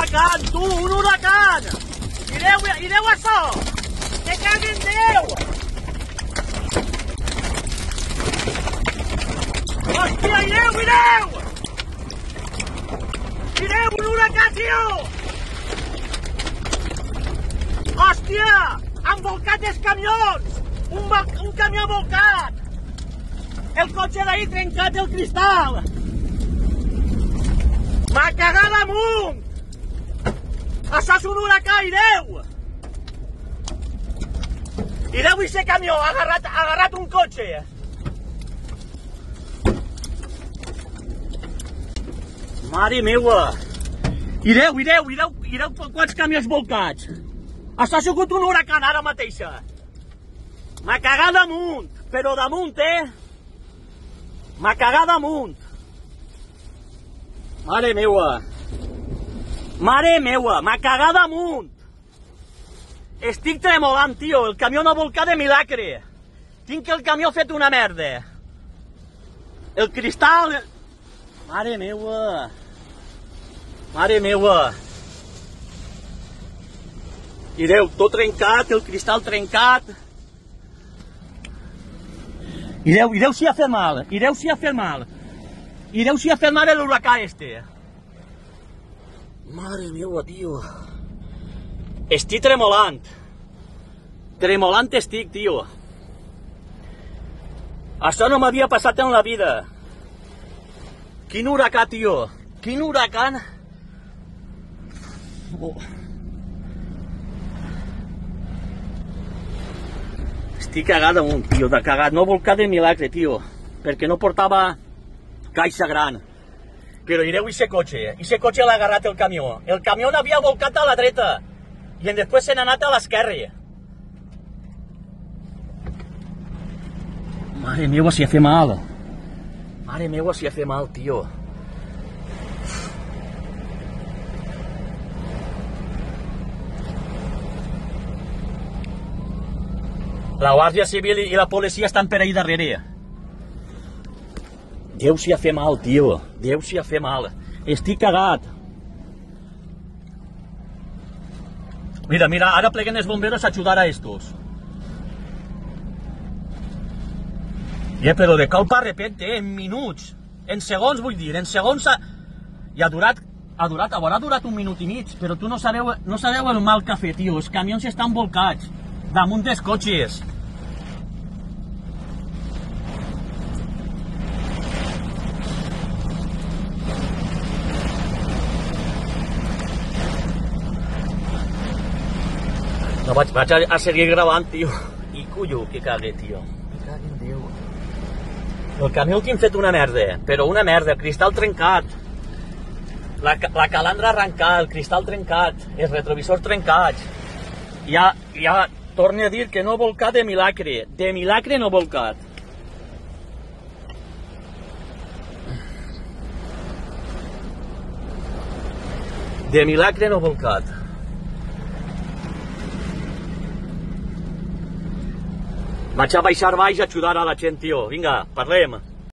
huracan, tu, un huracan! Ireu això! Que caguen Déu! Hòstia, ireu! Ireu, un huracan, tio! Hòstia! Han volcat els camions! Un camió volcat! El cotxe d'ahir trencat el cristal! M'ha cagat damunt! Això és un huracà, ireu! Ireu i ese camió, ha agarrat un cotxe! Mare meua! Ireu quants camions volcats! Això ha sigut un huracà ara mateixa! M'ha cagat damunt! Però damunt, M'ha cagat damunt! Mare meua! M'ha cagat damunt! Estic tremolant, tio, el camió no ha volcat de milagre! Tinc el camió fet una merda! El cristal... Mare meua! Ireu, tot trencat, el cristal trencat... Ireu si ha fet mal! Ireu si ha fet mal l'huracà este! Mare meua, tio! Estic tremolant! Tremolant estic, tio! Això no m'havia passat en la vida! Quin huracà, tio! Quin huracà! Oh. Estic cagat damunt, tio, de cagat. No volcat de milagre, tio, perquè no portava caixa gran. Però ireu i ese cotxe l'ha agarrat el camió. El camió n'havia volcat a la dreta i després se n'ha anat a l'esquerra. Mare meua, si ha fet mal. Mare meua, si ha fet mal, tio. La Guàrdia Civil i la policia estan per ahí darrere. Déu si ha fet mal, tio. Déu si ha fet mal. Estic cagat. Mira, ara pleguen els bomberos a ajudar a estos. Però de cop a repente, en minuts, en segons vull dir, en segons... I haurà durat un minut i mig, però tu no sabeu el mal que ha fet, tio. Els camions estan volcats damunt dels cotxes. No, vaig a seguir gravant, tio. I cullo, que cague, tio. Que cague en Déu. El camió el tinc fet una merda, però una merda. El cristal trencat. La calandra arrencada, el cristal trencat, els retrovisors trencats. Ja, torno a dir que no ha volcat de milagre. De milagre no ha volcat. De milagre no ha volcat. Vaig a baixar baix a ajudar a la gent, tio. Vinga, parlem.